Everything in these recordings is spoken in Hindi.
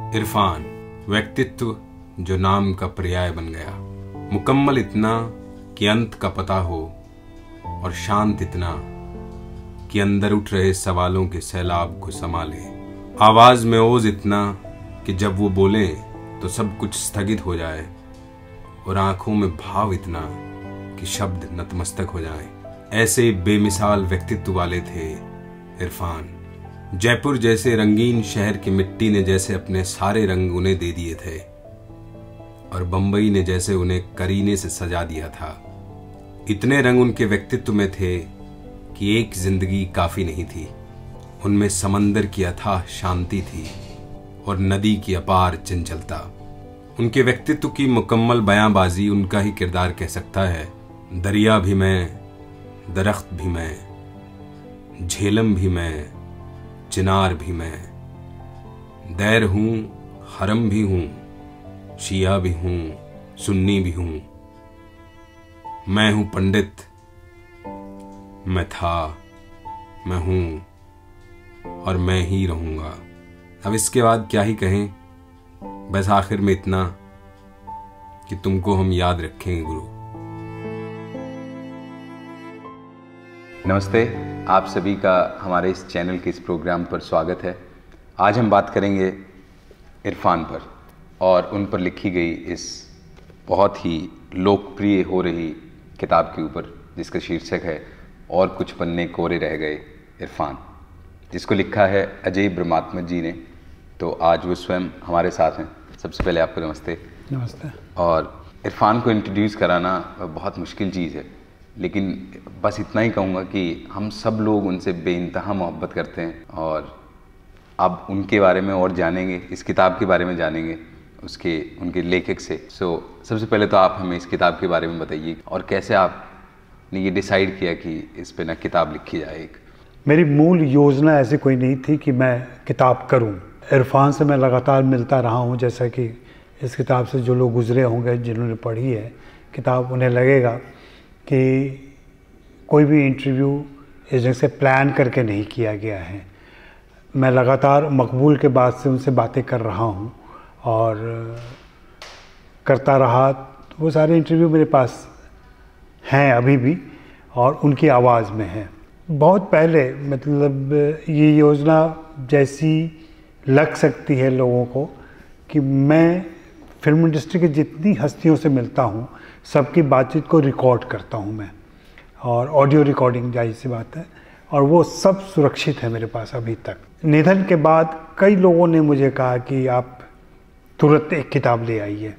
इरफान, व्यक्तित्व जो नाम का पर्याय बन गया, मुकम्मल इतना कि अंत का पता हो और शांत इतना कि अंदर उठ रहे सवालों के सैलाब को संभाले। आवाज में ओज इतना कि जब वो बोले तो सब कुछ स्थगित हो जाए, और आंखों में भाव इतना कि शब्द नतमस्तक हो जाएं। ऐसे बेमिसाल व्यक्तित्व वाले थे इरफान। जयपुर जैसे रंगीन शहर की मिट्टी ने जैसे अपने सारे रंग उन्हें दे दिए थे, और बंबई ने जैसे उन्हें करीने से सजा दिया था। इतने रंग उनके व्यक्तित्व में थे कि एक जिंदगी काफी नहीं थी। उनमें समंदर की अथाह शांति थी और नदी की अपार चंचलता। उनके व्यक्तित्व की मुकम्मल बयांबाजी उनका ही किरदार कह सकता है। दरिया भी मैं, दरख्त भी मैं, झेलम भी मैं, चिनार भी मैं, दैर हूं, हरम भी हूं, शिया भी हूं, सुन्नी भी हूं। मैं हूं पंडित, मैं था, मैं हूं और मैं ही रहूंगा। अब इसके बाद क्या ही कहें, बस आखिर में इतना कि तुमको हम याद रखेंगे गुरु। नमस्ते, आप सभी का हमारे इस चैनल के इस प्रोग्राम पर स्वागत है। आज हम बात करेंगे इरफान पर और उन पर लिखी गई इस बहुत ही लोकप्रिय हो रही किताब के ऊपर, जिसका शीर्षक है और कुछ पन्ने कोरे रह गए इरफान, जिसको लिखा है अजय ब्रह्मात्मक जी ने। तो आज वो स्वयं हमारे साथ हैं। सबसे पहले आपको नमस्ते। नमस्ते। और इरफान को इंट्रोड्यूस कराना बहुत मुश्किल चीज़ है, लेकिन बस इतना ही कहूँगा कि हम सब लोग उनसे बेइंतहा मोहब्बत करते हैं, और अब उनके बारे में और जानेंगे, इस किताब के बारे में जानेंगे उनके लेखक से। सबसे पहले तो आप हमें इस किताब के बारे में बताइए, और कैसे आपने ये डिसाइड किया कि इस पे ना किताब लिखी जाए। एक मेरी मूल योजना ऐसी कोई नहीं थी कि मैं किताब करूं। इरफान से मैं लगातार मिलता रहा हूं, जैसा कि इस किताब से जो लोग गुजरे होंगे, जिन्होंने पढ़ी है किताब, उन्हें लगेगा कि कोई भी इंटरव्यू इस ढंग से प्लान करके नहीं किया गया है। मैं लगातार मकबूल के बाद से उनसे बातें कर रहा हूं और करता रहा। वो सारे इंटरव्यू मेरे पास हैं अभी भी, और उनकी आवाज़ में है। बहुत पहले, मतलब ये योजना जैसी लग सकती है लोगों को कि मैं फिल्म इंडस्ट्री की जितनी हस्तियों से मिलता हूँ, सबकी बातचीत को रिकॉर्ड करता हूँ मैं, और ऑडियो रिकॉर्डिंग जाहिर सी बात है, और वो सब सुरक्षित है मेरे पास अभी तक। निधन के बाद कई लोगों ने मुझे कहा कि आप तुरंत एक किताब ले आइए,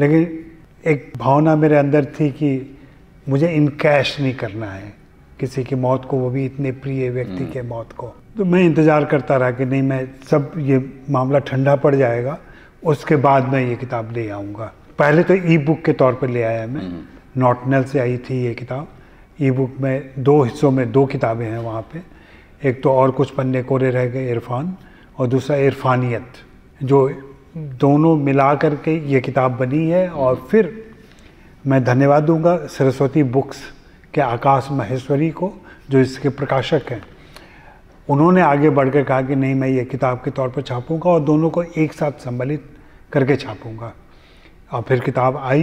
लेकिन एक भावना मेरे अंदर थी कि मुझे इनकैश नहीं करना है किसी की मौत को, वो भी इतने प्रिय व्यक्ति के मौत को। तो मैं इंतज़ार करता रहा कि नहीं, मैं सब ये मामला ठंडा पड़ जाएगा, उसके बाद मैं ये किताब ले आऊँगा। पहले तो ई बुक के तौर पर ले आया मैं। नॉटनल से आई थी ये किताब। ई बुक में 2 हिस्सों में 2 किताबें हैं वहाँ पे। एक तो और कुछ पन्ने कोरे रह गए इरफान, और दूसरा इरफानियत, जो दोनों मिला करके ये किताब बनी है। और फिर मैं धन्यवाद दूंगा सरस्वती बुक्स के आकाश महेश्वरी को, जो इसके प्रकाशक हैं। उन्होंने आगे बढ़ कर कहा कि नहीं, मैं ये किताब के तौर पर छापूंगा और दोनों को एक साथ सम्मिलित करके छापूंगा। और फिर किताब आई।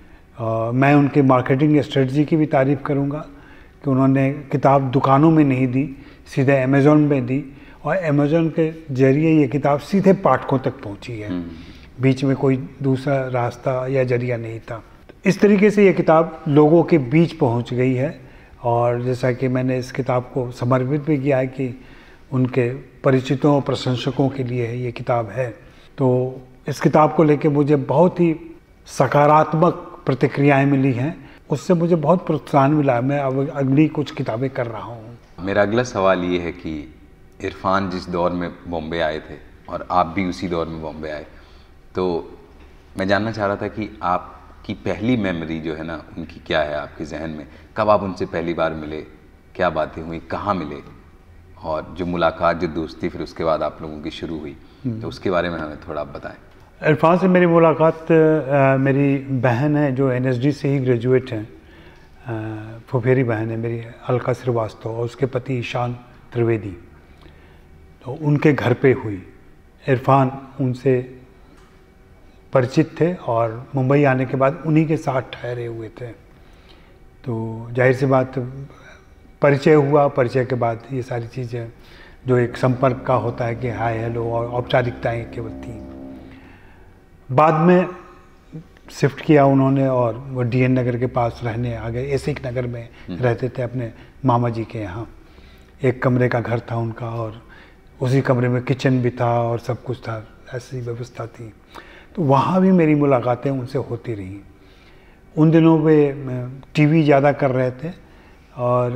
मैं उनके मार्केटिंग स्ट्रेटजी की भी तारीफ़ करूंगा कि उन्होंने किताब दुकानों में नहीं दी, सीधे अमेज़ॉन में दी, और अमेज़ॉन के जरिए ये किताब सीधे पाठकों तक पहुंची है। बीच में कोई दूसरा रास्ता या जरिया नहीं था। इस तरीके से ये किताब लोगों के बीच पहुंच गई है, और जैसा कि मैंने इस किताब को समर्पित भी किया है कि उनके परिचितों और प्रशंसकों के लिए ये किताब है। तो इस किताब को लेके मुझे बहुत ही सकारात्मक प्रतिक्रियाएं मिली हैं, उससे मुझे बहुत प्रोत्साहन मिला। मैं अब अगली कुछ किताबें कर रहा हूँ। मेरा अगला सवाल ये है कि इरफान जिस दौर में बॉम्बे आए थे, और आप भी उसी दौर में बॉम्बे आए, तो मैं जानना चाह रहा था कि आपकी पहली मेमोरी जो है ना, उनकी क्या है आपके जहन में? कब आप उनसे पहली बार मिले, क्या बातें हुई, कहाँ मिले, और जो मुलाकात, जो दोस्ती फिर उसके बाद आप लोगों की शुरू हुई, तो उसके बारे में हमें थोड़ा आप बताएं। इरफान से मेरी मुलाकात, मेरी बहन है जो NSD से ही ग्रेजुएट हैं, फुफेरी बहन है मेरी, अलका श्रीवास्तव, और उसके पति ईशान त्रिवेदी। तो उनके घर पे हुई। इरफान उनसे परिचित थे और मुंबई आने के बाद उन्हीं के साथ ठहरे हुए थे। तो जाहिर सी बात परिचय हुआ, परिचय के बाद ये सारी चीज़ें जो एक संपर्क का होता है कि हाय हेलो और औपचारिकताएँ केवल थी। बाद में शिफ्ट किया उन्होंने और वो डीएन नगर के पास रहने आ गए। एसिक नगर में रहते थे अपने मामा जी के यहाँ। एक कमरे का घर था उनका और उसी कमरे में किचन भी था और सब कुछ था, ऐसी व्यवस्था थी। तो वहाँ भी मेरी मुलाकातें उनसे होती रहीं। उन दिनों वे टीवी ज़्यादा कर रहे थे और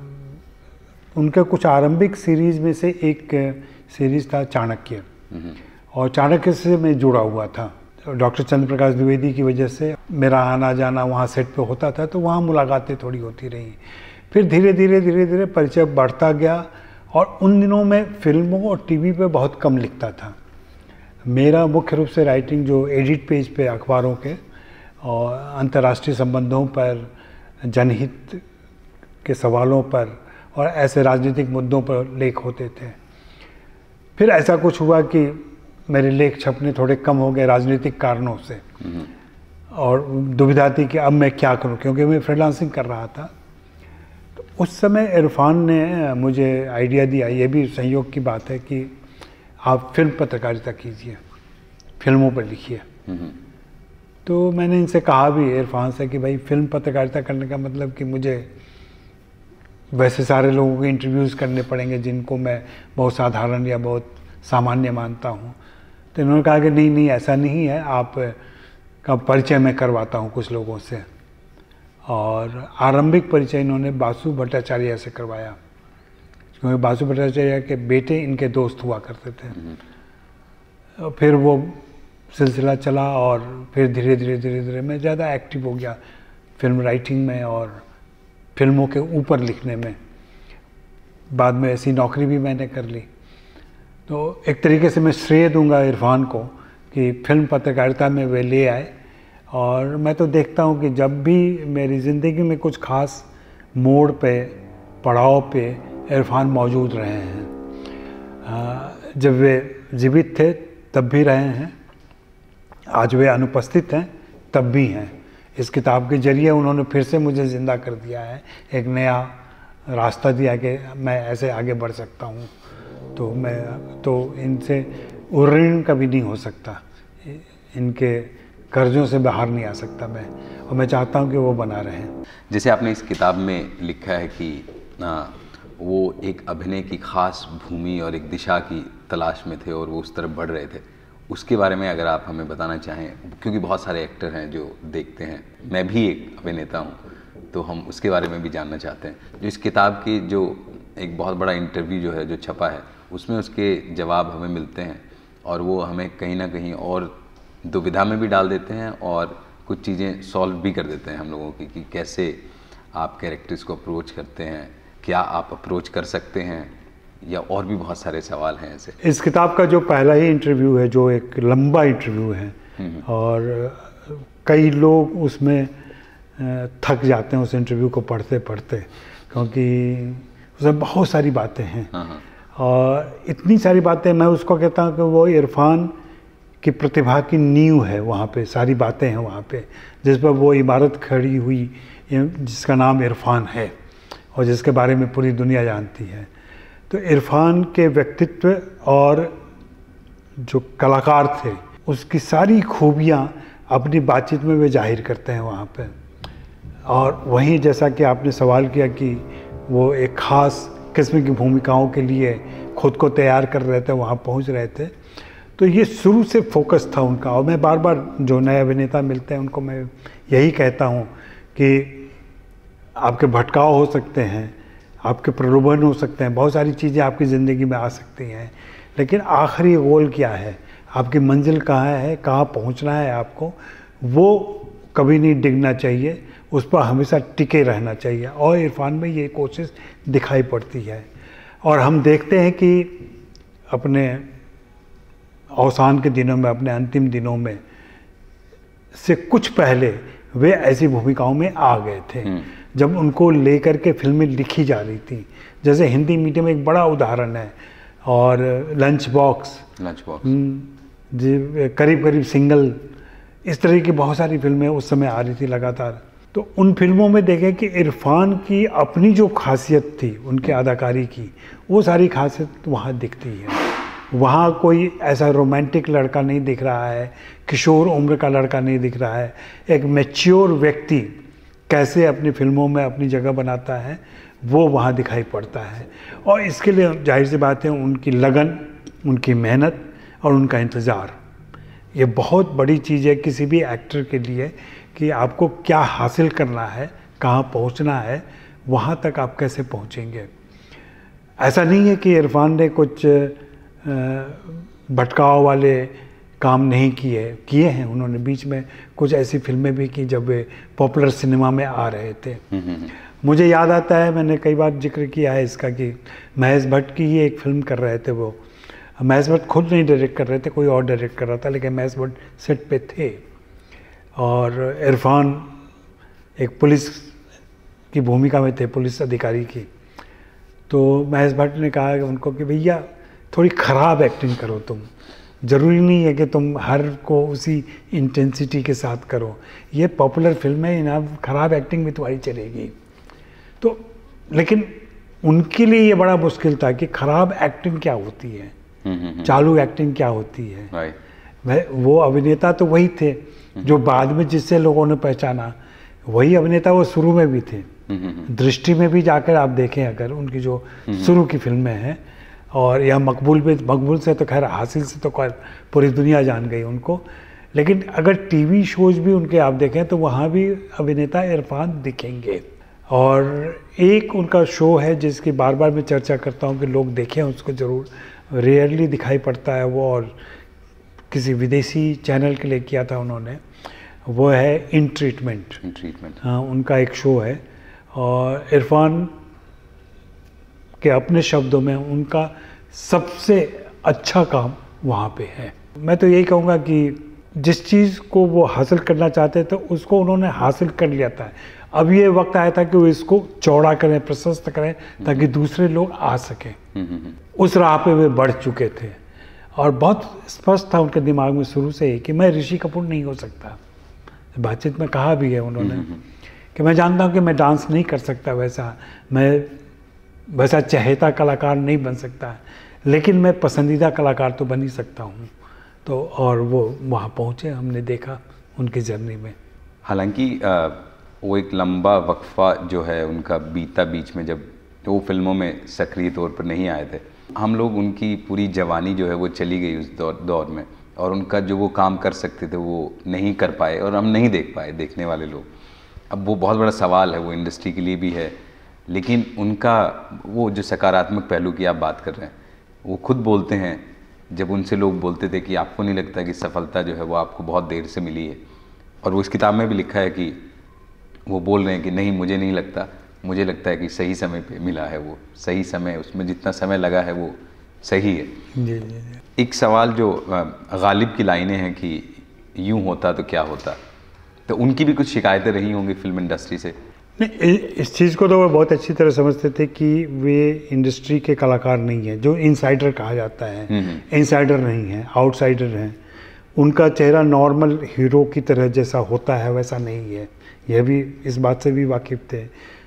उनके कुछ आरंभिक सीरीज़ में से एक सीरीज़ था चाणक्य, और चाणक्य से मैं जुड़ा हुआ था। डॉक्टर चंद्र प्रकाश द्विवेदी की वजह से मेरा आना जाना वहाँ सेट पे होता था, तो वहाँ मुलाकातें थोड़ी होती रहीं। फिर धीरे धीरे परिचय बढ़ता गया और उन दिनों में फिल्मों और टीवी पे बहुत कम लिखता था। मेरा मुख्य रूप से राइटिंग जो एडिट पेज पे अखबारों के और अंतर्राष्ट्रीय संबंधों पर, जनहित के सवालों पर और ऐसे राजनीतिक मुद्दों पर लेख होते थे। फिर ऐसा कुछ हुआ कि मेरे लेख छपने थोड़े कम हो गए राजनीतिक कारणों से, और दुविधा थी कि अब मैं क्या करूं, क्योंकि मैं फ्रीलांसिंग कर रहा था। तो उस समय इरफान ने मुझे आइडिया दिया, ये भी संयोग की बात है, कि आप फिल्म पत्रकारिता कीजिए, फिल्मों पर लिखिए। तो मैंने इनसे कहा भी, इरफान से, कि भाई फिल्म पत्रकारिता करने का मतलब कि मुझे वैसे सारे लोगों के इंटरव्यूज़ करने पड़ेंगे जिनको मैं बहुत साधारण या बहुत सामान्य मानता हूँ। तो इन्होंने कहा कि नहीं ऐसा नहीं है, आप का परिचय मैं करवाता हूँ कुछ लोगों से। और आरंभिक परिचय इन्होंने बासु भट्टाचार्य से करवाया, क्योंकि बासु भट्टाचार्य के बेटे इनके दोस्त हुआ करते थे। फिर वो सिलसिला चला और फिर धीरे धीरे मैं ज़्यादा एक्टिव हो गया फिल्म राइटिंग में और फिल्मों के ऊपर लिखने में। बाद में ऐसी नौकरी भी मैंने कर ली। तो एक तरीके से मैं श्रेय दूंगा इरफान को कि फिल्म पत्रकारिता में वे ले आए। और मैं तो देखता हूँ कि जब भी मेरी ज़िंदगी में कुछ खास मोड़ पे, पड़ाव पे इरफान मौजूद रहे हैं। जब वे जीवित थे तब भी रहे हैं, आज वे अनुपस्थित हैं तब भी हैं। इस किताब के जरिए उन्होंने फिर से मुझे ज़िंदा कर दिया है, एक नया रास्ता दिया कि मैं ऐसे आगे बढ़ सकता हूँ। तो मैं तो इनसे ऋण कभी नहीं हो सकता, इनके कर्जों से बाहर नहीं आ सकता मैं, और मैं चाहता हूँ कि वो बना रहें। जैसे आपने इस किताब में लिखा है कि वो एक अभिनय की खास भूमि और एक दिशा की तलाश में थे और वो उस तरफ बढ़ रहे थे, उसके बारे में अगर आप हमें बताना चाहें, क्योंकि बहुत सारे एक्टर हैं जो देखते हैं, मैं भी एक अभिनेता हूँ, तो हम उसके बारे में भी जानना चाहते हैं। जो इस किताब की जो एक बहुत बड़ा इंटरव्यू जो है जो छपा है, उसमें उसके जवाब हमें मिलते हैं और वो हमें कहीं ना कहीं और दुविधा में भी डाल देते हैं और कुछ चीज़ें सॉल्व भी कर देते हैं हम लोगों की, कि कैसे आप कैरेक्टर्स को अप्रोच करते हैं, क्या आप अप्रोच कर सकते हैं, या और भी बहुत सारे सवाल हैं ऐसे। इस किताब का जो पहला ही इंटरव्यू है, जो एक लंबा इंटरव्यू है, और कई लोग उसमें थक जाते हैं उस इंटरव्यू को पढ़ते पढ़ते, क्योंकि उसमें बहुत सारी बातें हैं। और इतनी सारी बातें, मैं उसको कहता हूँ कि वो इरफान की प्रतिभा की नींव है। वहाँ पे सारी बातें हैं वहाँ पे, जिस पर वो इमारत खड़ी हुई, जिसका नाम इरफान है और जिसके बारे में पूरी दुनिया जानती है। तो इरफान के व्यक्तित्व और जो कलाकार थे, उसकी सारी खूबियाँ अपनी बातचीत में वे जाहिर करते हैं वहाँ पे। और वहीं जैसा कि आपने सवाल किया कि वो एक ख़ास किस्म की भूमिकाओं के लिए खुद को तैयार कर रहे थे, वहाँ पहुँच रहे थे, तो ये शुरू से फोकस था उनका। और मैं बार बार जो नए अभिनेता मिलते हैं उनको मैं यही कहता हूँ कि आपके भटकाव हो सकते हैं, आपके प्रलोभन हो सकते हैं, बहुत सारी चीज़ें आपकी ज़िंदगी में आ सकती हैं, लेकिन आखिरी गोल क्या है, आपकी मंजिल कहाँ है, कहाँ पहुँचना है आपको, वो कभी नहीं डिगना चाहिए, उस पर हमेशा टिके रहना चाहिए। और इरफान में ये कोशिश दिखाई पड़ती है। और हम देखते हैं कि अपने अवसान के दिनों में, अपने अंतिम दिनों में से कुछ पहले वे ऐसी भूमिकाओं में आ गए थे जब उनको लेकर के फिल्में लिखी जा रही थी। जैसे हिंदी मीडियम में एक बड़ा उदाहरण है, और लंच बॉक्स जी करीब करीब सिंगल इस तरह की बहुत सारी फिल्में उस समय आ रही थी लगातार। तो उन फिल्मों में देखें कि इरफान की अपनी जो खासियत थी उनके अदाकारी की, वो सारी खासियत वहाँ दिखती है। वहाँ कोई ऐसा रोमांटिक लड़का नहीं दिख रहा है, किशोर उम्र का लड़का नहीं दिख रहा है। एक मैच्योर व्यक्ति कैसे अपनी फिल्मों में अपनी जगह बनाता है वो वहाँ दिखाई पड़ता है। और इसके लिए जाहिर सी बात है उनकी लगन, उनकी मेहनत और उनका इंतज़ार, ये बहुत बड़ी चीज़ है किसी भी एक्टर के लिए कि आपको क्या हासिल करना है, कहाँ पहुँचना है, वहाँ तक आप कैसे पहुँचेंगे। ऐसा नहीं है कि इरफान ने कुछ भटकाव वाले काम नहीं किए हैं। उन्होंने बीच में कुछ ऐसी फिल्में भी की जब वे पॉपुलर सिनेमा में आ रहे थे। मुझे याद आता है, मैंने कई बार जिक्र किया है इसका, कि महेश भट्ट की ही एक फिल्म कर रहे थे। वो महेश भट्ट खुद नहीं डायरेक्ट कर रहे थे, कोई और डायरेक्ट कर रहा था, लेकिन महेश भट्ट सेट पे थे और इरफान एक पुलिस की भूमिका में थे, पुलिस अधिकारी की। तो महेश भट्ट ने कहा उनको कि भैया थोड़ी ख़राब एक्टिंग करो तुम, ज़रूरी नहीं है कि तुम हर को उसी इंटेंसिटी के साथ करो, ये पॉपुलर फिल्म है ना, ख़राब एक्टिंग भी तुम्हारी चलेगी। तो लेकिन उनके लिए ये बड़ा मुश्किल था कि ख़राब एक्टिंग क्या होती है, चालू एक्टिंग क्या होती है। वह वो अभिनेता तो वही थे जो बाद में जिससे लोगों ने पहचाना, वही अभिनेता वो शुरू में भी थे। दृष्टि में भी जाकर आप देखें अगर उनकी जो शुरू की फिल्में हैं, और या मकबूल से तो खैर, हासिल से तो पूरी दुनिया जान गई उनको, लेकिन अगर टीवी शोज भी उनके आप देखें तो वहाँ भी अभिनेता इरफान दिखेंगे। और एक उनका शो है जिसकी बार बार मैं चर्चा करता हूँ कि लोग देखें उसको ज़रूर, रेयरली दिखाई पड़ता है वो, और किसी विदेशी चैनल के लिए किया था उन्होंने, वो है इन ट्रीटमेंट। हाँ, उनका एक शो है और इरफान के अपने शब्दों में उनका सबसे अच्छा काम वहाँ पे है। मैं तो यही कहूँगा कि जिस चीज़ को वो हासिल करना चाहते थे उसको उन्होंने हासिल कर लिया था। अब ये वक्त आया था कि वो इसको चौड़ा करें, प्रशस्त करें, ताकि दूसरे लोग आ सकें। उस राह पे वे बढ़ चुके थे और बहुत स्पष्ट था उनके दिमाग में शुरू से ही कि मैं ऋषि कपूर नहीं हो सकता। बातचीत में कहा भी है उन्होंने कि मैं जानता हूँ कि मैं डांस नहीं कर सकता वैसा, मैं वैसा चहेता कलाकार नहीं बन सकता, लेकिन मैं पसंदीदा कलाकार तो बन ही सकता हूँ। तो और वो वहाँ पहुँचे, हमने देखा उनकी जर्नी में। हालांकि वो एक लंबा वक्फा जो है उनका बीता बीच में, जब वो फिल्मों में सक्रिय तौर पर नहीं आए थे। हम लोग उनकी पूरी जवानी जो है वो चली गई उस दौर में, और उनका जो वो काम कर सकते थे वो नहीं कर पाए और हम नहीं देख पाए, देखने वाले लोग। अब वो बहुत बड़ा सवाल है, वो इंडस्ट्री के लिए भी है, लेकिन उनका वो जो सकारात्मक पहलू की आप बात कर रहे हैं, वो खुद बोलते हैं, जब उनसे लोग बोलते थे कि आपको नहीं लगता कि सफलता जो है वो आपको बहुत देर से मिली है, और वो इस किताब में भी लिखा है कि वो बोल रहे हैं कि नहीं, मुझे नहीं लगता, मुझे लगता है कि सही समय पे मिला है, वो सही समय, उसमें जितना समय लगा है वो सही है। जी। एक सवाल जो गालिब की लाइनें हैं कि यूं होता तो क्या होता, तो उनकी भी कुछ शिकायतें रही होंगी फिल्म इंडस्ट्री से। नहीं, इस चीज़ को तो वो बहुत अच्छी तरह समझते थे कि वे इंडस्ट्री के कलाकार नहीं हैं, जो इनसाइडर कहा जाता है। इनसाइडर नहीं है, आउटसाइडर हैं। उनका चेहरा नॉर्मल हीरो की तरह जैसा होता है वैसा नहीं है, यह भी इस बात से भी वाकिफ़ थे।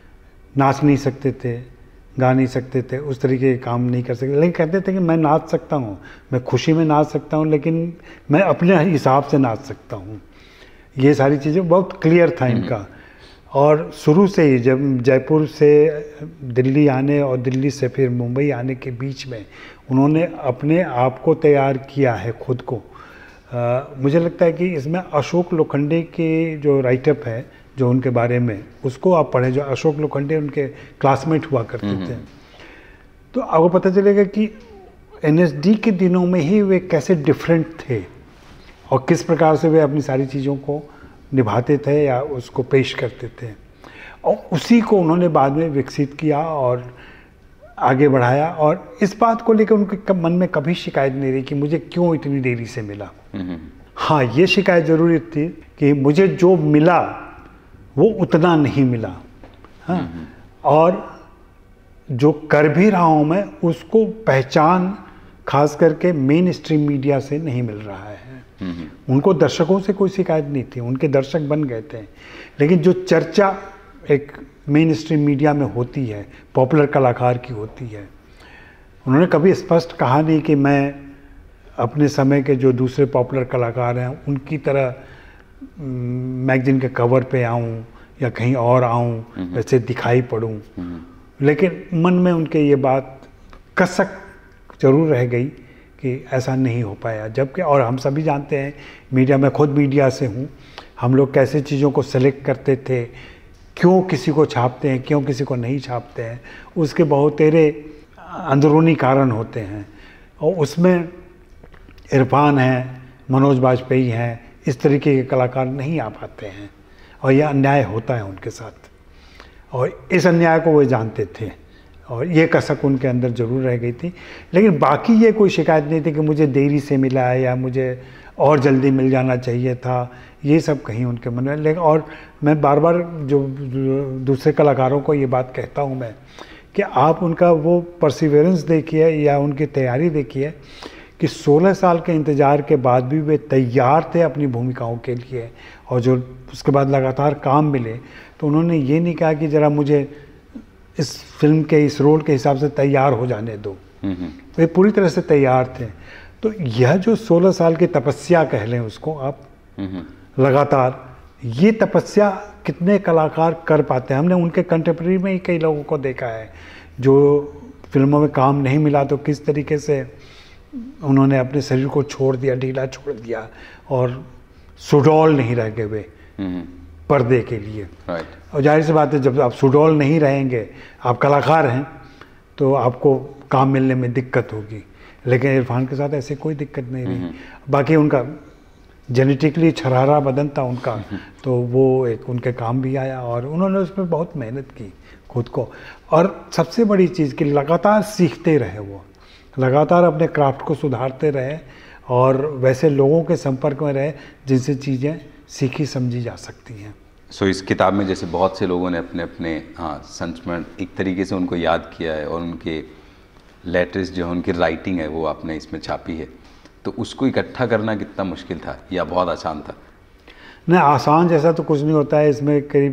नाच नहीं सकते थे, गा नहीं सकते थे, उस तरीके के काम नहीं कर सकते, लेकिन कहते थे कि मैं नाच सकता हूँ, मैं खुशी में नाच सकता हूँ, लेकिन मैं अपने हिसाब से नाच सकता हूँ। ये सारी चीज़ें बहुत क्लियर था इनका। और शुरू से ही जब जयपुर से दिल्ली आने और दिल्ली से फिर मुंबई आने के बीच में उन्होंने अपने आप को तैयार किया है, खुद को। मुझे लगता है कि इसमें अशोक लोखंडे के जो राइटअप है जो उनके बारे में, उसको आप पढ़ें, जो अशोक लोखंडे उनके क्लासमेट हुआ करते थे, तो आपको पता चलेगा कि एनएसडी के दिनों में ही वे कैसे डिफरेंट थे और किस प्रकार से वे अपनी सारी चीज़ों को निभाते थे या उसको पेश करते थे, और उसी को उन्होंने बाद में विकसित किया और आगे बढ़ाया। और इस बात को लेकर उनके मन में कभी शिकायत नहीं रही कि मुझे क्यों इतनी देरी से मिला। हाँ, ये शिकायत ज़रूर थी कि मुझे जो मिला वो उतना नहीं मिला। हाँ, और जो कर भी रहा हूँ मैं उसको पहचान खास करके मेन स्ट्रीम मीडिया से नहीं मिल रहा है। उनको दर्शकों से कोई शिकायत नहीं थी, उनके दर्शक बन गए थे, लेकिन जो चर्चा एक मेन स्ट्रीम मीडिया में होती है, पॉपुलर कलाकार की होती है, उन्होंने कभी स्पष्ट कहा नहीं कि मैं अपने समय के जो दूसरे पॉपुलर कलाकार हैं उनकी तरह मैगजीन के कवर पे आऊं या कहीं और आऊं, वैसे दिखाई पड़ूं। लेकिन मन में उनके ये बात कसक जरूर रह गई कि ऐसा नहीं हो पाया। जबकि और हम सभी जानते हैं, मीडिया में खुद मीडिया से हूँ, हम लोग कैसे चीज़ों को सेलेक्ट करते थे, क्यों किसी को छापते हैं, क्यों किसी को नहीं छापते हैं, उसके बहुत तेरे अंदरूनी कारण होते हैं। और उसमें इरफान हैं, मनोज बाजपेयी हैं, इस तरीके के कलाकार नहीं आ पाते हैं और यह अन्याय होता है उनके साथ, और इस अन्याय को वो जानते थे और ये कसक उनके अंदर ज़रूर रह गई थी। लेकिन बाकी ये कोई शिकायत नहीं थी कि मुझे देरी से मिला है या मुझे और जल्दी मिल जाना चाहिए था, ये सब कहीं उनके मन में। लेकिन और मैं बार बार जो दूसरे कलाकारों को ये बात कहता हूँ मैं कि आप उनका वो परसिवेरेंस देखिए या उनकी तैयारी देखिए कि 16 साल के इंतज़ार के बाद भी वे तैयार थे अपनी भूमिकाओं के लिए, और जो उसके बाद लगातार काम मिले तो उन्होंने ये नहीं कहा कि ज़रा मुझे इस फिल्म के इस रोल के हिसाब से तैयार हो जाने दो। वे पूरी तरह से तैयार थे। तो यह जो 16 साल की तपस्या कह लें उसको आप, लगातार, ये तपस्या कितने कलाकार कर पाते हैं। हमने उनके कंटेम्प्रेरी में ही कई लोगों को देखा है जो फिल्मों में काम नहीं मिला तो किस तरीके से उन्होंने अपने शरीर को छोड़ दिया, ढीला छोड़ दिया और सुडौल नहीं रह गए वे पर्दे के लिए। और जाहिर सी बात है, जब आप सुडौल नहीं रहेंगे, आप कलाकार हैं, तो आपको काम मिलने में दिक्कत होगी। लेकिन इरफान के साथ ऐसे कोई दिक्कत नहीं रही। बाकी उनका जेनेटिकली छरहरा बदन था उनका, तो वो एक उनके काम भी आया और उन्होंने उसमें बहुत मेहनत की खुद को। और सबसे बड़ी चीज़ कि लगातार सीखते रहे, वो लगातार अपने क्राफ्ट को सुधारते रहे और वैसे लोगों के संपर्क में रहे जिनसे चीज़ें सीखी समझी जा सकती हैं। सो इस किताब में जैसे बहुत से लोगों ने अपने अपने संस्मरण एक तरीके से उनको याद किया है और उनके लेटर्स जो है, उनकी राइटिंग है, वो आपने इसमें छापी है। तो उसको इकट्ठा करना कितना मुश्किल था या बहुत आसान था? नहीं, आसान जैसा तो कुछ नहीं होता है। इसमें करीब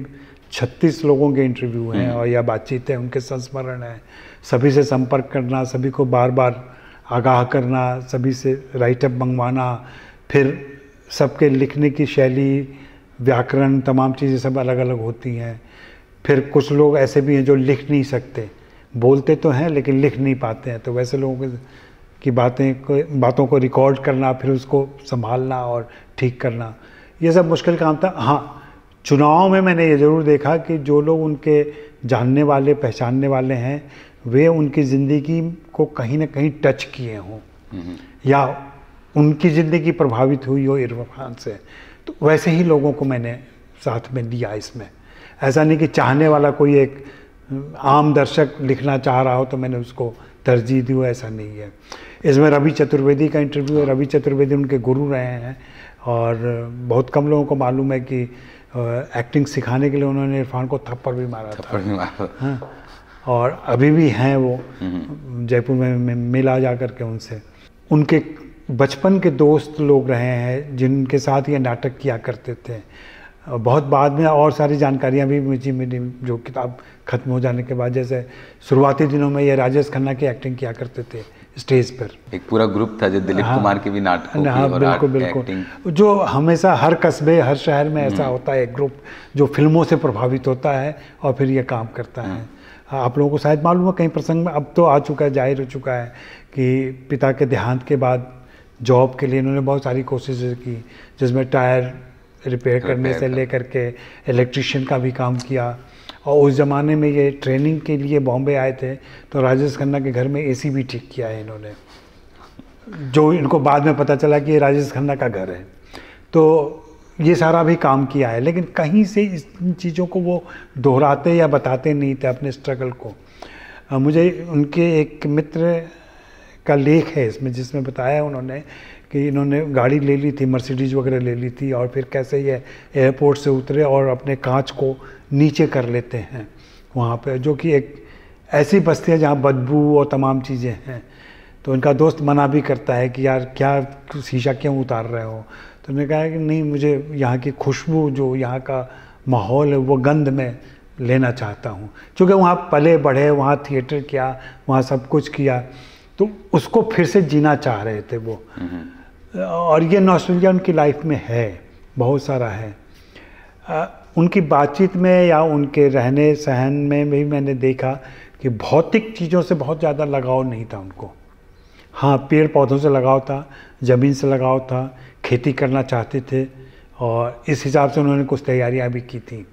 36 लोगों के इंटरव्यू हैं और या बातचीत है, उनके संस्मरण है, सभी से संपर्क करना, सभी को बार बार आगाह करना, सभी से राइटअप मंगवाना, फिर सबके लिखने की शैली, व्याकरण, तमाम चीज़ें सब अलग अलग होती हैं। फिर कुछ लोग ऐसे भी हैं जो लिख नहीं सकते, बोलते तो हैं लेकिन लिख नहीं पाते हैं, तो वैसे लोगों की बातों को रिकॉर्ड करना, फिर उसको संभालना और ठीक करना, ये सब मुश्किल काम था। हाँ, चुनाव में मैंने ये ज़रूर देखा कि जो लोग उनके जानने वाले, पहचानने वाले हैं, वे उनकी ज़िंदगी को कहीं ना कहीं टच किए हों या उनकी ज़िंदगी प्रभावित हुई हो इरफान से, तो वैसे ही लोगों को मैंने साथ में दिया इसमें। ऐसा नहीं कि चाहने वाला कोई एक आम दर्शक लिखना चाह रहा हो तो मैंने उसको तरजीह दी हो, ऐसा नहीं है। इसमें रवि चतुर्वेदी का इंटरव्यू है। रवि चतुर्वेदी उनके गुरु रहे हैं और बहुत कम लोगों को मालूम है कि एक्टिंग सिखाने के लिए उन्होंने इरफान को थप्पड़ भी मारा था। हाँ, और अभी भी हैं वो, जयपुर में मिला जा कर के उनसे। उनके बचपन के दोस्त लोग रहे हैं जिनके साथ ये नाटक किया करते थे। बहुत बाद में और सारी जानकारियाँ भी मुझे मेरी जो किताब ख़त्म हो जाने के बाद, जैसे शुरुआती दिनों में ये राजेश खन्ना की एक्टिंग किया करते थे स्टेज पर। एक पूरा ग्रुप था जो दिलीप कुमार के भी नाटकों की और बिल्कुल बिल्कुल, जो हमेशा हर कस्बे, हर शहर में ऐसा होता है, एक ग्रुप जो फिल्मों से प्रभावित होता है और फिर ये काम करता है। आप लोगों को शायद मालूम है, कई प्रसंग में अब तो आ चुका है, जाहिर हो चुका है कि पिता के देहांत के बाद जॉब के लिए इन्होंने बहुत सारी कोशिशें की, जिसमें टायर रिपेयर करने से लेकर के इलेक्ट्रिशियन का भी काम किया। और उस ज़माने में ये ट्रेनिंग के लिए बॉम्बे आए थे तो राजेश खन्ना के घर में एसी भी ठीक किया है इन्होंने, जो इनको बाद में पता चला कि ये राजेश खन्ना का घर है। तो ये सारा भी काम किया है, लेकिन कहीं से इन चीज़ों को वो दोहराते या बताते नहीं थे अपने स्ट्रगल को। मुझे उनके एक मित्र का लेख है इसमें, जिसमें बताया उन्होंने कि इन्होंने गाड़ी ले ली थी, मर्सिडीज वगैरह ले ली थी, और फिर कैसे ये एयरपोर्ट से उतरे और अपने कांच को नीचे कर लेते हैं वहाँ पे, जो कि एक ऐसी बस्ती है जहाँ बदबू और तमाम चीज़ें हैं। तो उनका दोस्त मना भी करता है कि यार क्या शीशा क्यों उतार रहे हो। तो उन्होंने कहा कि नहीं, मुझे यहाँ की खुशबू, जो यहाँ का माहौल है, वो गंध में लेना चाहता हूँ। क्योंकि वहाँ पले बढ़े, वहाँ थिएटर किया, वहाँ सब कुछ किया, तो उसको फिर से जीना चाह रहे थे वो। और ये नॉस्टैल्जिया उनकी लाइफ में है, बहुत सारा है। उनकी बातचीत में या उनके रहने सहन में भी मैंने देखा कि भौतिक चीज़ों से बहुत ज़्यादा लगाव नहीं था उनको। हाँ, पेड़ पौधों से लगाव था, ज़मीन से लगाव था, खेती करना चाहते थे, और इस हिसाब से उन्होंने कुछ तैयारियां भी की थी।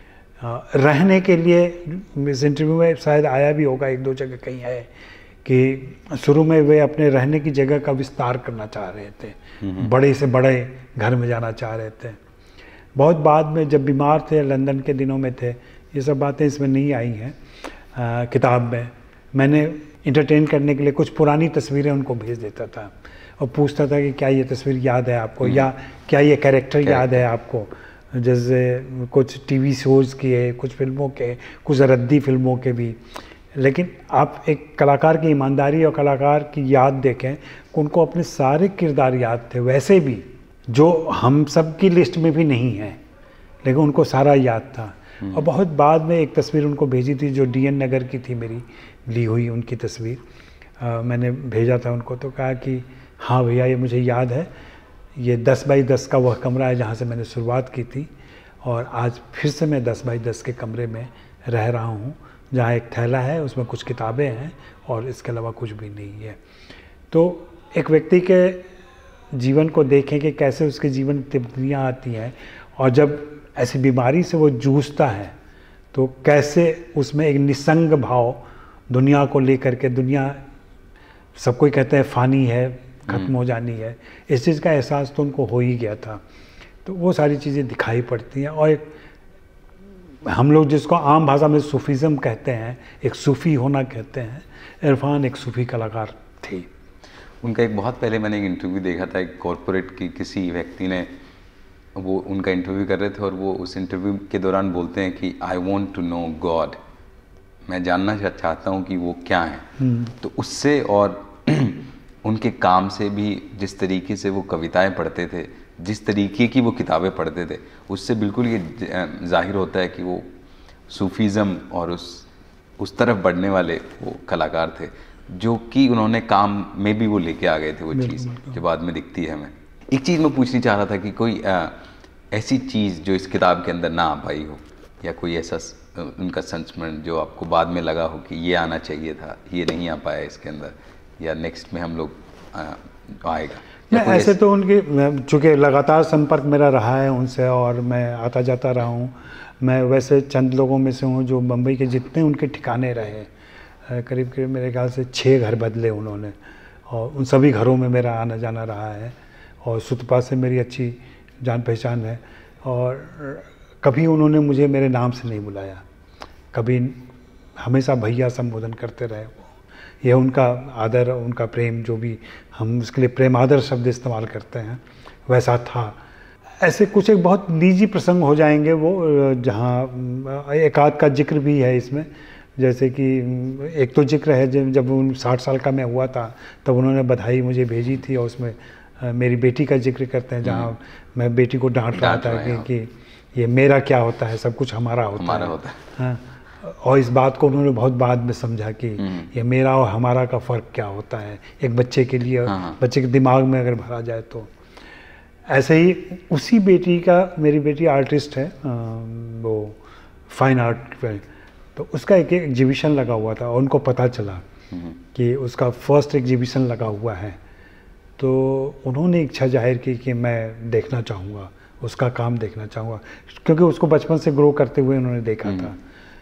रहने के लिए इस इंटरव्यू में शायद आया भी होगा, एक दो जगह कहीं है कि शुरू में वे अपने रहने की जगह का विस्तार करना चाह रहे थे, बड़े से बड़े घर में जाना चाह रहे थे। बहुत बाद में जब बीमार थे, लंदन के दिनों में थे, ये सब बातें इसमें नहीं आई हैं किताब में। मैंने इंटरटेन करने के लिए कुछ पुरानी तस्वीरें उनको भेज देता था और पूछता था कि क्या ये तस्वीर याद है आपको, या क्या ये कैरेक्टर याद है आपको। जैसे कुछ टीवी शोज़ के, कुछ फिल्मों के, कुछ रद्दी फिल्मों के भी। लेकिन आप एक कलाकार की ईमानदारी और कलाकार की याद देखें, उनको अपने सारे किरदार याद थे, वैसे भी जो हम सब की लिस्ट में भी नहीं है, लेकिन उनको सारा याद था। और बहुत बाद में एक तस्वीर उनको भेजी थी जो DN नगर की थी, मेरी ली हुई उनकी तस्वीर। मैंने भेजा था उनको, तो कहा कि हाँ भैया, ये मुझे याद है, ये 10 बाई 10 का वह कमरा है जहाँ से मैंने शुरुआत की थी, और आज फिर से मैं 10 बाई 10 के कमरे में रह रहा हूँ, जहाँ एक थैला है, उसमें कुछ किताबें हैं और इसके अलावा कुछ भी नहीं है। तो एक व्यक्ति के जीवन को देखें कि कैसे उसके जीवन में तब्दीलियाँ आती हैं, और जब ऐसी बीमारी से वो जूझता है तो कैसे उसमें एक निसंग भाव दुनिया को लेकर के, दुनिया सब कोई कहते हैं फ़ानी है, ख़त्म हो जानी है, इस चीज़ का एहसास तो उनको हो ही गया था। तो वो सारी चीज़ें दिखाई पड़ती हैं। और एक हम लोग जिसको आम भाषा में सूफीज़म कहते हैं, एक सूफ़ी होना कहते हैं, इरफान एक सूफ़ी कलाकार थे। उनका एक बहुत पहले मैंने एक इंटरव्यू देखा था, एक कॉरपोरेट की किसी व्यक्ति ने वो उनका इंटरव्यू कर रहे थे, और वो उस इंटरव्यू के दौरान बोलते हैं कि I want to know God, मैं जानना चाहता हूँ कि वो क्या है। तो उससे और उनके काम से भी, जिस तरीके से वो कविताएं पढ़ते थे, जिस तरीके की वो किताबें पढ़ते थे, उससे बिल्कुल ये जाहिर होता है कि वो सूफीज़म और उस तरफ बढ़ने वाले वो कलाकार थे, जो कि उन्होंने काम में भी वो लेके आ गए थे वो चीज़, जो बाद में दिखती है हमें। एक चीज़ मैं पूछनी चाह रहा था कि कोई ऐसी चीज़ जो इस किताब के अंदर ना आ पाई हो, या कोई ऐसा उनका संस्मरण जो आपको बाद में लगा हो कि ये आना चाहिए था, ये नहीं आ पाया इसके अंदर, या नेक्स्ट में हम लोग आएगा। मैं ऐसे तो उनके, चूँकि लगातार संपर्क मेरा रहा है उनसे और मैं आता जाता रहा हूँ, मैं वैसे चंद लोगों में से हूँ जो मुंबई के जितने उनके ठिकाने रहे, करीब करीब मेरे ख्याल से 6 घर बदले उन्होंने, और उन सभी घरों में मेरा आना जाना रहा है, और सुतपा से मेरी अच्छी जान पहचान है। और कभी उन्होंने मुझे मेरे नाम से नहीं बुलाया, कभी, हमेशा भैया संबोधन करते रहे वो। यह उनका आदर, उनका प्रेम, जो भी हम उसके लिए प्रेम आदर शब्द इस्तेमाल करते हैं, वैसा था। ऐसे कुछ एक बहुत निजी प्रसंग हो जाएंगे वो, जहाँ एक आध का जिक्र भी है इसमें। जैसे कि एक तो जिक्र है जब 60 साल का मैं हुआ था, तब उन्होंने बधाई मुझे भेजी थी, और उसमें मेरी बेटी का जिक्र करते हैं, जहाँ मैं बेटी को डांट रहा था कि ये मेरा क्या होता है, सब कुछ हमारा होता है। हाँ, और इस बात को उन्होंने बहुत बाद में समझा कि ये मेरा और हमारा का फ़र्क क्या होता है एक बच्चे के लिए, बच्चे के दिमाग में अगर भरा जाए तो। ऐसे ही उसी बेटी का, मेरी बेटी आर्टिस्ट है, वो फाइन आर्ट पे, तो उसका एक एग्जीबिशन लगा हुआ था, और उनको पता चला कि उसका फर्स्ट एग्जीबिशन लगा हुआ है, तो उन्होंने इच्छा जाहिर की कि मैं देखना चाहूँगा, उसका काम देखना चाहूँगा, क्योंकि उसको बचपन से ग्रो करते हुए उन्होंने देखा था।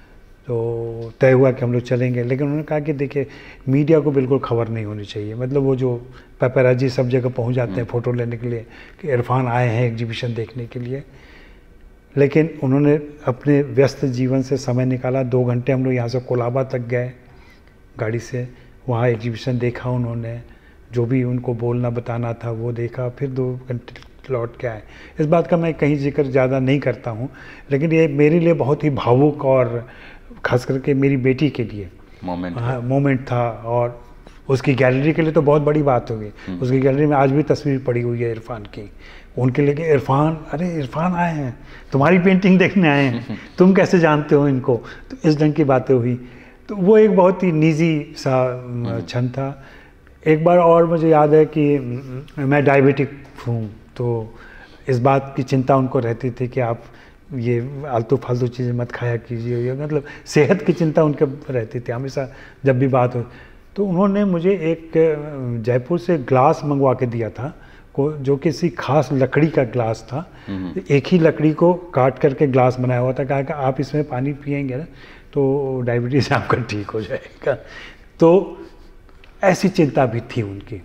तो तय हुआ कि हम लोग चलेंगे, लेकिन उन्होंने कहा कि देखिए, मीडिया को बिल्कुल खबर नहीं होनी चाहिए, मतलब वो जो पेपराजी सब जगह पहुंच जाते हैं फ़ोटो लेने के लिए कि इरफान आए हैं एग्जीबिशन देखने के लिए। लेकिन उन्होंने अपने व्यस्त जीवन से समय निकाला, 2 घंटे हम लोग यहाँ से कोलाबा तक गए गाड़ी से, वहाँ एग्जीबिशन देखा उन्होंने, जो भी उनको बोलना बताना था वो देखा, फिर 2 घंटे लौट के आए। इस बात का मैं कहीं जिक्र ज़्यादा नहीं करता हूँ, लेकिन ये मेरे लिए बहुत ही भावुक और ख़ास करके मेरी बेटी के लिए मोमेंट था, और उसकी गैलरी के लिए तो बहुत बड़ी बात होगी। उसकी गैलरी में आज भी तस्वीर पड़ी हुई है इरफान की। उनके लिए कि इरफान, अरे इरफान आए हैं, तुम्हारी पेंटिंग देखने आए हैं, तुम कैसे जानते हो इनको, तो इस ढंग की बातें हुई। तो वो एक बहुत ही निजी सा क्षण था। एक बार और मुझे याद है कि मैं डायबिटिक हूँ, तो इस बात की चिंता उनको रहती थी कि आप ये आलतू फालतू चीज़ें मत खाया कीजिए, मतलब सेहत की चिंता उनके रहती थी हमेशा जब भी बात हो। तो उन्होंने मुझे एक जयपुर से ग्लास मंगवा के दिया था, जो किसी खास लकड़ी का ग्लास था। एक ही लकड़ी को काट करके ग्लास बनाया हुआ था। कहा कि आप इसमें पानी पिएंगे ना तो डायबिटीज़ आपका ठीक हो जाएगा। तो ऐसी चिंता भी थी उनकी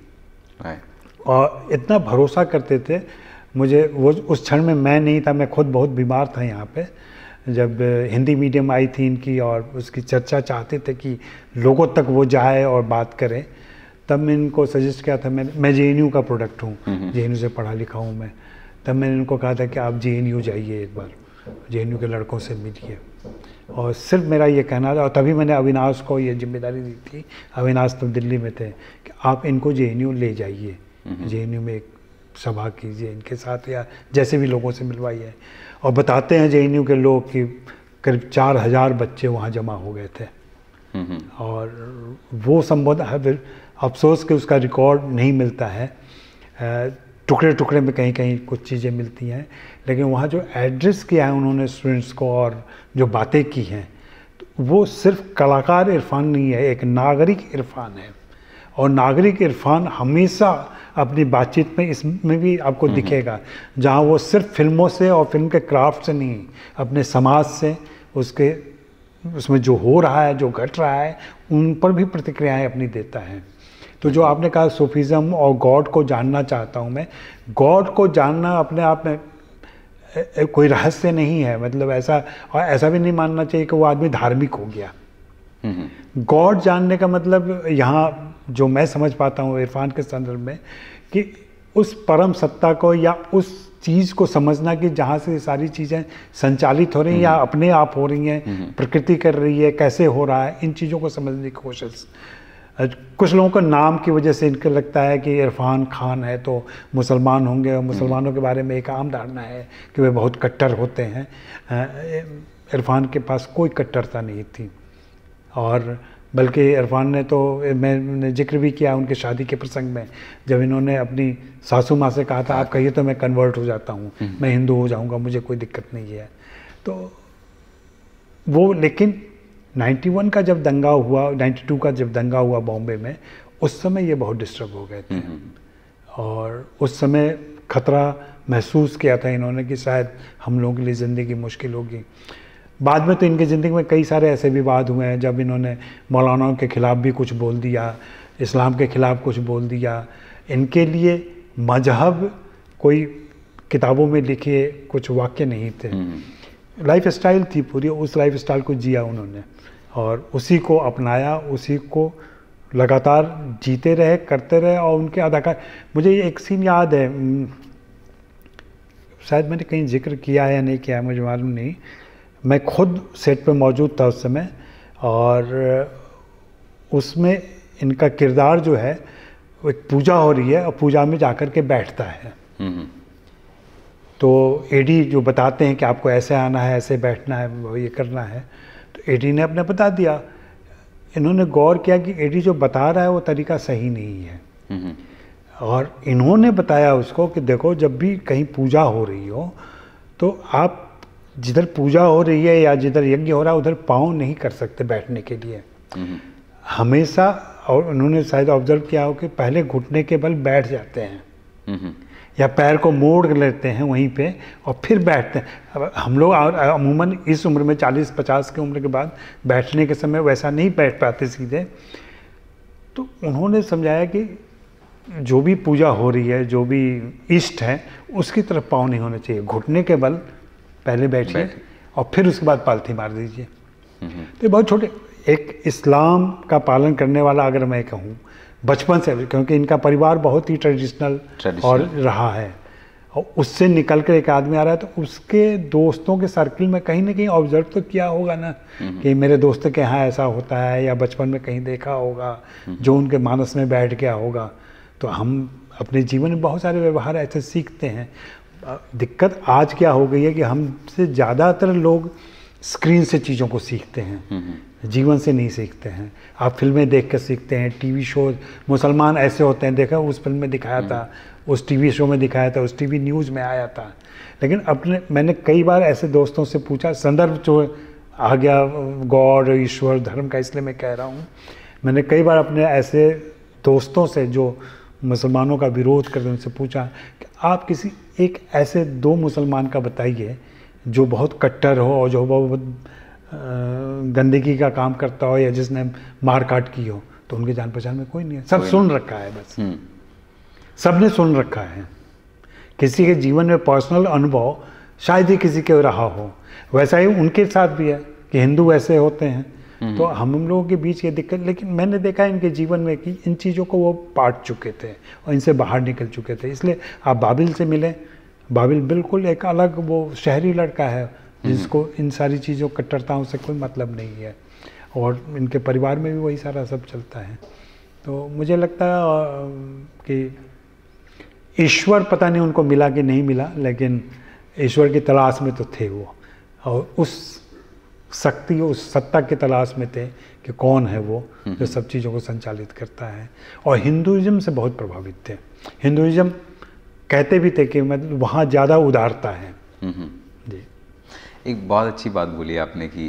और इतना भरोसा करते थे मुझे। वो उस क्षण में मैं नहीं था, मैं खुद बहुत बीमार था यहाँ पे, जब हिंदी मीडियम आई थी इनकी और उसकी चर्चा चाहते थे कि लोगों तक वो जाए और बात करें। तब मैं इनको सजेस्ट किया था, मैं JNU का प्रोडक्ट हूँ, JNU से पढ़ा लिखा हूँ मैं। तब मैंने इनको कहा था कि आप JNU जाइए, एक बार JNU के लड़कों से मिलिए। और सिर्फ मेरा ये कहना था, और तभी मैंने अविनाश को ये जिम्मेदारी दी थी, अविनाश तब दिल्ली में थे, कि आप इनको JNU ले जाइए, JNU में एक सभा कीजिए इनके साथ या जैसे भी लोगों से मिलवाइए। और बताते हैं JNU के लोग कि करीब 4000 बच्चे वहाँ जमा हो गए थे। और वो संबोधन, अफसोस कि उसका रिकॉर्ड नहीं मिलता है, टुकड़े टुकड़े में कहीं कहीं कुछ चीज़ें मिलती हैं, लेकिन वहाँ जो एड्रेस किया है उन्होंने स्टूडेंट्स को और जो बातें की हैं, तो वो सिर्फ कलाकार इरफान नहीं है, एक नागरिक इरफान है। और नागरिक इरफान हमेशा अपनी बातचीत में इसमें भी आपको दिखेगा, जहाँ वो सिर्फ फिल्मों से और फिल्म के क्राफ्ट से नहीं, अपने समाज से, उसमें जो हो रहा है, जो घट रहा है, उन पर भी प्रतिक्रियाएं अपनी देता है। तो जो आपने कहा सूफीज़म और गॉड को जानना चाहता हूँ मैं, गॉड को जानना अपने आप में कोई रहस्य नहीं है, मतलब ऐसा भी नहीं मानना चाहिए कि वो आदमी धार्मिक हो गया। गॉड जानने का मतलब यहाँ जो मैं समझ पाता हूँ इरफान के संदर्भ में, कि उस परम सत्ता को या उस चीज़ को समझना कि जहाँ से सारी चीज़ें संचालित हो रही हैं या अपने आप हो रही हैं, प्रकृति कर रही है, कैसे हो रहा है, इन चीज़ों को समझने की कोशिश। कुछ लोगों को नाम की वजह से इनको लगता है कि इरफान खान है तो मुसलमान होंगे, और मुसलमानों के बारे में एक आम धारणा है कि वे बहुत कट्टर होते हैं। इरफान के पास कोई कट्टरता नहीं थी, और बल्कि इरफान ने तो, मैंने जिक्र भी किया उनके शादी के प्रसंग में, जब इन्होंने अपनी सासू माँ से कहा था आप कहिए तो मैं कन्वर्ट हो जाता हूँ, मैं हिंदू हो जाऊँगा, मुझे कोई दिक्कत नहीं है। तो वो, लेकिन 91 का जब दंगा हुआ, 92 का जब दंगा हुआ बॉम्बे में, उस समय ये बहुत डिस्टर्ब हो गए थे। और उस समय खतरा महसूस किया था इन्होंने कि शायद हम लोगों के लिए ज़िंदगी मुश्किल होगी। बाद में तो इनकी ज़िंदगी में कई सारे ऐसे विवाद हुए हैं जब इन्होंने मौलानाओं के ख़िलाफ़ भी कुछ बोल दिया, इस्लाम के ख़िलाफ़ कुछ बोल दिया। इनके लिए मजहब कोई किताबों में लिखे कुछ वाक्य नहीं थे, लाइफ स्टाइल थी पूरी, उस लाइफ स्टाइल को जिया उन्होंने और उसी को अपनाया, उसी को लगातार जीते रहे, करते रहे। और उनके अदाकार, मुझे एक सीन याद है, शायद मैंने कहीं जिक्र किया है या नहीं किया है मुझे मालूम नहीं, मैं खुद सेट पे मौजूद था उस समय, और उसमें इनका किरदार जो है वो एक पूजा हो रही है और पूजा में जाकर के बैठता है। तो एडी जो बताते हैं कि आपको ऐसे आना है, ऐसे बैठना है, वो ये करना है, तो एडी ने अपने बता दिया। इन्होंने गौर किया कि एडी जो बता रहा है वो तरीका सही नहीं है, और इन्होंने बताया उसको कि देखो जब भी कहीं पूजा हो रही हो तो आप जिधर पूजा हो रही है या जिधर यज्ञ हो रहा है उधर पाँव नहीं कर सकते बैठने के लिए हमेशा। और उन्होंने शायद ऑब्जर्व किया हो कि पहले घुटने के बल बैठ जाते हैं या पैर को मोड़ लेते हैं वहीं पे और फिर बैठते हैं। अब हम लोग अमूमन इस उम्र में 40-50 की उम्र के बाद बैठने के समय वैसा नहीं बैठ पाते सीधे। तो उन्होंने समझाया कि जो भी पूजा हो रही है, जो भी इष्ट है, उसकी तरफ पाँव नहीं होने चाहिए, घुटने के बल पहले बैठिए और फिर उसके बाद पालथी मार दीजिए। तो बहुत छोटे, एक इस्लाम का पालन करने वाला अगर मैं कहूँ बचपन से, क्योंकि इनका परिवार बहुत ही ट्रेडिशनल और रहा है, और उससे निकल कर एक आदमी आ रहा है तो उसके दोस्तों के सर्किल में कहीं ना कहीं ऑब्जर्व तो किया होगा ना कि मेरे दोस्त के यहाँ ऐसा होता है, या बचपन में कहीं देखा होगा जो उनके मानस में बैठ गया होगा। तो हम अपने जीवन में बहुत सारे व्यवहार ऐसे सीखते हैं। दिक्कत आज क्या हो गई है कि हमसे ज़्यादातर लोग स्क्रीन से चीज़ों को सीखते हैं, जीवन से नहीं सीखते हैं। आप फिल्में देख कर सीखते हैं, टीवी शो, मुसलमान ऐसे होते हैं, देखा उस फिल्म में दिखाया था, उस टीवी शो में दिखाया था, उस टीवी न्यूज़ में आया था। लेकिन मैंने कई बार ऐसे दोस्तों से पूछा, संदर्भ जो आ गया गॉड, ईश्वर, धर्म का, इसलिए मैं कह रहा हूँ, मैंने कई बार अपने ऐसे दोस्तों से जो मुसलमानों का विरोध करते उनसे पूछा कि आप किसी एक ऐसे 2 मुसलमान का बताइए जो बहुत कट्टर हो और जो बहुत गंदगी का काम करता हो या जिसने मार काट की हो। तो उनके जान पहचान में कोई नहीं है, सब सुन रखा है, बस सबने सुन रखा है। किसी के जीवन में पर्सनल अनुभव शायद ही किसी के रहा हो। वैसा ही उनके साथ भी है कि हिंदू ऐसे होते हैं। तो हम लोगों के बीच ये दिक्कत, लेकिन मैंने देखा इनके जीवन में कि इन चीज़ों को वो पाट चुके थे और इनसे बाहर निकल चुके थे। इसलिए आप बाबिल से मिले, बाबिल बिल्कुल एक अलग वो शहरी लड़का है जिसको इन सारी चीज़ों, कट्टरताओं से कोई मतलब नहीं है, और इनके परिवार में भी वही सारा सब चलता है। तो मुझे लगता है कि ईश्वर पता नहीं उनको मिला कि नहीं मिला, लेकिन ईश्वर की तलाश में तो थे वो, और उस शक्ति, उस सत्ता की तलाश में थे कि कौन है वो जो सब चीज़ों को संचालित करता है। और हिंदुइज्म से बहुत प्रभावित थे। हिंदुइज्म कहते भी थे कि मतलब वहाँ ज़्यादा उदारता है। जी, एक बहुत अच्छी बात बोली आपने कि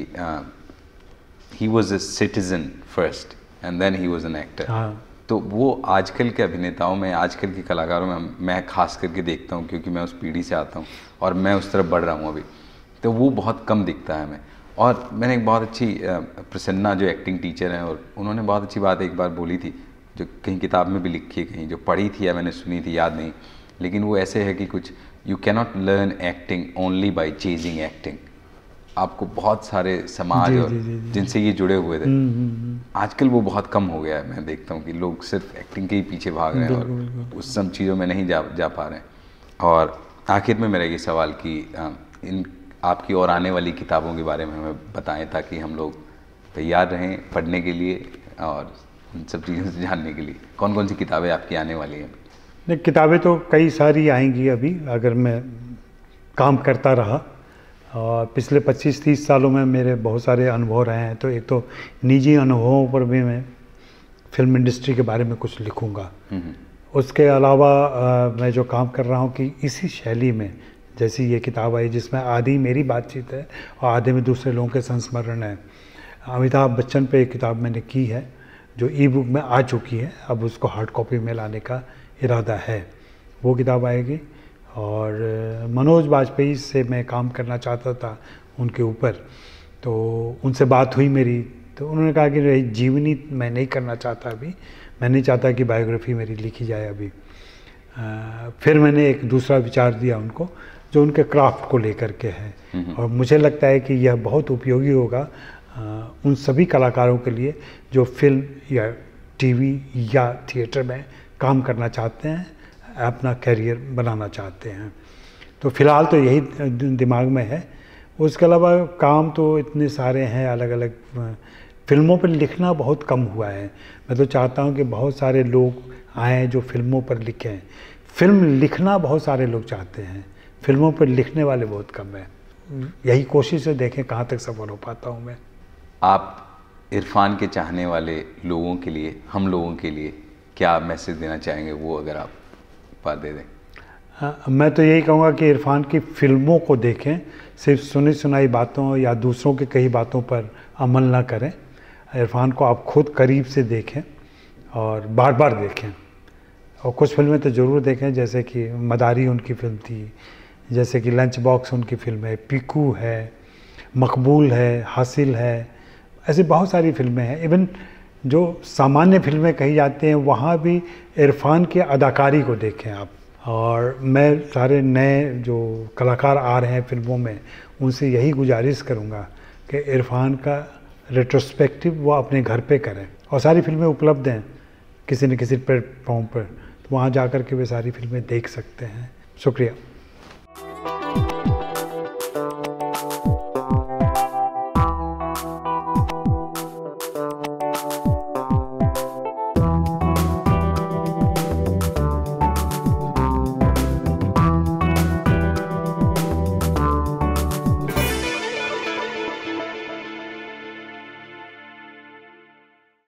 he was a citizen first and then he was an actor. हाँ, तो वो आजकल के अभिनेताओं में, आजकल के कलाकारों में मैं खास करके देखता हूँ, क्योंकि मैं उस पीढ़ी से आता हूँ और मैं उस तरफ बढ़ रहा हूँ अभी, तो वो बहुत कम दिखता है हमें। और मैंने एक बहुत अच्छी प्रसन्ना जो एक्टिंग टीचर हैं, और उन्होंने बहुत अच्छी बात एक बार बोली थी, जो कहीं किताब में भी लिखी है, कहीं जो पढ़ी थी या मैंने सुनी थी, याद नहीं, लेकिन वो ऐसे है कि कुछ, you cannot learn acting only by chasing acting. आपको बहुत सारे समाज और जिनसे ये जुड़े हुए थे, आजकल वो बहुत कम हो गया है। मैं देखता हूँ कि लोग सिर्फ एक्टिंग के ही पीछे भाग रहे हैं और उस सब चीज़ों में नहीं जा पा रहे हैं। और आखिर में मेरा ये सवाल कि इन आपकी और आने वाली किताबों के बारे में हमें बताएं, ताकि हम लोग तैयार रहें पढ़ने के लिए और उन सब चीज़ों से जानने के लिए। कौन कौन सी किताबें आपकी आने वाली हैं? नहीं, किताबें तो कई सारी आएंगी अभी, अगर मैं काम करता रहा। और पिछले 25-30 सालों में मेरे बहुत सारे अनुभव रहे हैं। तो एक तो निजी अनुभवों पर भी मैं फिल्म इंडस्ट्री के बारे में कुछ लिखूंगा। उसके अलावा मैं जो काम कर रहा हूँ कि इसी शैली में, जैसी ये किताब आई जिसमें आधी मेरी बातचीत है और आधे में दूसरे लोगों के संस्मरण है। अमिताभ बच्चन पे एक किताब मैंने की है जो ई बुक में आ चुकी है, अब उसको हार्ड कॉपी में लाने का इरादा है, वो किताब आएगी। और मनोज बाजपेयी से मैं काम करना चाहता था उनके ऊपर, तो उनसे बात हुई मेरी, तो उन्होंने कहा कि जीवनी मैं नहीं करना चाहता अभी, मैं नहीं चाहता कि बायोग्राफी मेरी लिखी जाए अभी। फिर मैंने एक दूसरा विचार दिया उनको जो उनके क्राफ्ट को लेकर के है, और मुझे लगता है कि यह बहुत उपयोगी होगा उन सभी कलाकारों के लिए जो फिल्म या टीवी या थिएटर में काम करना चाहते हैं, अपना कैरियर बनाना चाहते हैं। तो फ़िलहाल तो यही दिमाग में है। उसके अलावा काम तो इतने सारे हैं अलग अलग। फिल्मों पर लिखना बहुत कम हुआ है। मैं तो चाहता हूँ कि बहुत सारे लोग आएँ जो फिल्मों पर लिखें। फिल्म लिखना बहुत सारे लोग चाहते हैं, फिल्मों पर लिखने वाले बहुत कम हैं। यही कोशिश है, देखें कहाँ तक सफल हो पाता हूँ मैं। आप इरफान के चाहने वाले लोगों के लिए, हम लोगों के लिए क्या मैसेज देना चाहेंगे, वो अगर आप बात दे दें? हाँ, मैं तो यही कहूँगा कि इरफान की फिल्मों को देखें, सिर्फ सुनी सुनाई बातों या दूसरों की कही बातों पर अमल ना करें। इरफान को आप खुद करीब से देखें और बार बार देखें, और कुछ फिल्में तो ज़रूर देखें, जैसे कि मदारी उनकी फिल्म थी, जैसे कि लंच बॉक्स उनकी फिल्म है, पीकू है, मकबूल है, हासिल है, ऐसी बहुत सारी फिल्में हैं। इवन जो सामान्य फिल्में कही जाती हैं वहाँ भी इरफान की अदाकारी को देखें आप। और मैं सारे नए जो कलाकार आ रहे हैं फिल्मों में, उनसे यही गुजारिश करूँगा कि इरफान का रेट्रोस्पेक्टिव वो अपने घर पे करें, और सारी फिल्में उपलब्ध हैं किसी न किसी प्लेटफॉर्म पर, तो वहाँ जा कर के वे सारी फिल्में देख सकते हैं। शुक्रिया।